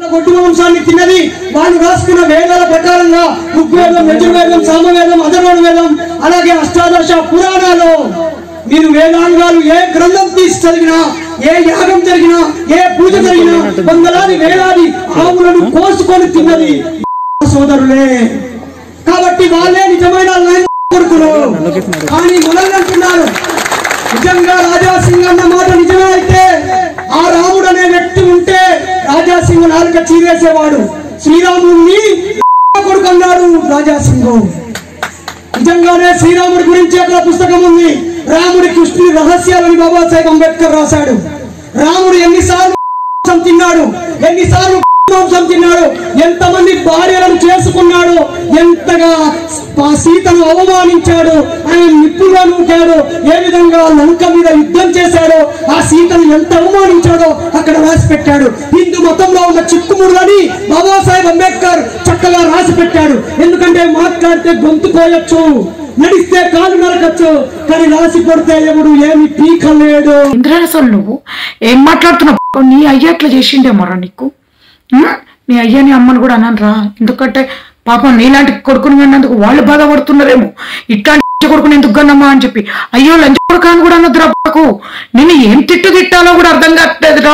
గొడ్డు వంశాన్ని తిన్నది వాళ్ళు రాసుకున్న వేదాల ప్రకారంగా ఋగ్వేదం, యజుర్వేదం, సామవేదం, అథర్వణ వేదం, అలాగే అష్టాదశ పురాణాలు. మీరు వేదాంగాలు ఏ గ్రంథం తీసి చదివినా, ఏ యాగం జరిగినా, ఏ పూజ జరిగినా వందలాది వేలాది ఆవులను కోసుకొని తిన్నది సోదరులే. కాబట్టి వాళ్ళే నిజమైన కొడుకులు. కానీ మనల్ని అంటున్నారు నిజంగా రాజాసింగ్ అన్న మాట నిజమే అయితే ఆ రాముడు అనే వ్యక్తి ఉంటే రాజాసింగ్ నాలుక చీరేసేవాడు. శ్రీరాముడిని కొడుకు అన్నాడు రాజాసింగ్. నిజంగానే శ్రీరాముడి గురించి అక్కడ పుస్తకం ఉంది, రాముడి కృష్ణుడి రహస్యాలని బాబాసాహెబ్ అంబేద్కర్ రాశాడు. రాముడు ఎన్నిసార్లు తిన్నాడు, ఎన్నిసార్లు తిన్నాడు, ఎంతమంది భార్యలను చేసుకున్నాడు, ఎంతగా సీతను అవమానించాడు, ఆయన నిప్పుగా నూకాడు, ఏ విధంగా లంక మీద యుద్ధం చేశాడో, ఆ సీతను ఎంత అవమానించాడో అక్కడ రాసి పెట్టాడు. హిందూ మతంలో ఉన్న చిక్కుముడులని బాబాసాహెబ్ అంబేద్కర్ చక్కగా రాసి పెట్టాడు. ఎందుకంటే మాట్లాడితే గొంతు కోయొచ్చు, నడిస్తే కాలు నరకచ్చు, కానీ రాసి కొడితే ఎవడు ఏమి పీకలేడు. అసలు నువ్వు ఏం మాట్లాడుతున్నావు? నీ అయ్య అట్లా చేసిండేమోరా నీకు? నీ అయ్యని అమ్మని కూడా అన్నాను. ఎందుకంటే పాపం నీలాంటి కొడుకుని కన్నందుకు వాళ్ళు బాధపడుతున్నారేమో, ఇట్లాంటి కొడుకుని ఎందుకు కన్నమ్మా అని చెప్పి. అయ్యో లంచ కొడుకు అని కూడా అన్నద్దురా బాకు. నిన్ను ఏం తిట్టాలో కూడా అర్థం కావట్లేదురా.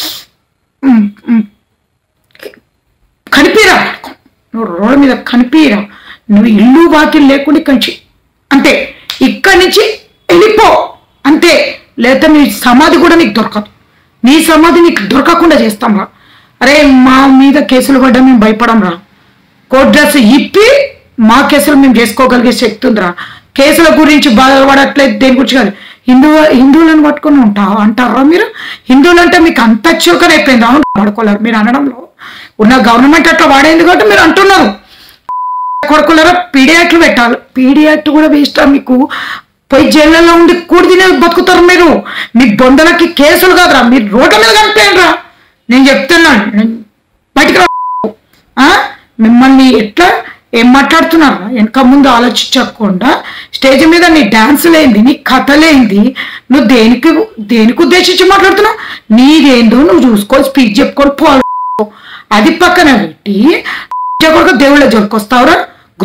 కనిపిరా, నువ్వు రోడ్డు మీద కనిపిరా. నువ్వు ఇల్లు వాకిలు లేకుండా ఇక్కడి నుంచి అంతే, ఇక్కడి నుంచి వెళ్ళిపో అంతే. లేదా నీ సమాధి కూడా నీకు దొరకదు, నీ సమాధి నీకు దొరకకుండా చేస్తాం రా. అరే మా మీద కేసులు పడ్డా మేము భయపడం రా. కోర్టు డ్రెస్ ఇప్పి మా కేసులు మేము చేసుకోగలిగే శక్తి ఉందిరా. కేసుల గురించి బాధపడట్లేదు, దేని గురించి కాదు. హిందువులను పట్టుకుని అంటారా మీరు? హిందువులు అంటే మీకు అంత చులకన అయిపోయింది. అవును వాడుకోలేరు మీరు అనడంలో ఉన్న గవర్నమెంట్ అట్లా వాడేది కాబట్టి మీరు అంటున్నారు. కొడుకులరా పీడియాట్లు పెట్టాలి, పీడియాట్ కూడా వేస్తా. మీకు పోయి జైళ్ళలో ఉండి కూడి తినే బతుకుతారు మీరు. మీ బొందలకి కేసులు కాదురా, మీరు రోడ్ల మీద కనిపించండి రా. నేను చెప్తున్నాను బయటికి రా. మిమ్మల్ని ఎట్లా ఏం మాట్లాడుతున్నారు? వెనక ముందు ఆలోచించకుండా స్టేజ్ మీద నీ డాన్సులేంది, నీ కథలేంది, నువ్వు దేనికి ఉద్దేశించి మాట్లాడుతున్నావు? నీదేందో నువ్వు చూసుకొని స్పీచ్ చెప్పుకొని పో. అది పక్కన పెట్టి దేవుళ్ళ జోలికొస్తావురా.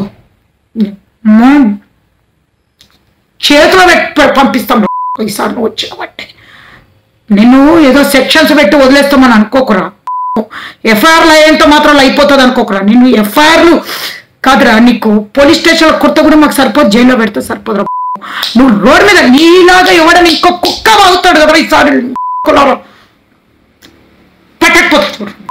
చేతిలో పంపిస్తాం ఈసారి నువ్వు వచ్చినబట్టే. నేను ఏదో సెక్షన్స్ పెట్టి వదిలేస్తామని అనుకోకురా. ఎఫ్ఐఆర్లు అయ్యేంత మాత్రం అయిపోతుంది అనుకోకురా. నేను ఎఫ్ఐఆర్లు కాదురా, నీకు పోలీస్ స్టేషన్లో కొత్త కూడా మాకు సరిపోదు, జైల్లో పెడితే సరిపోదురా. నువ్వు రోడ్డు మీద నీలాగా ఎవడని ఇంకో కుక్క వాగుతాడు కదా ఈసారి పెట్టకపోతే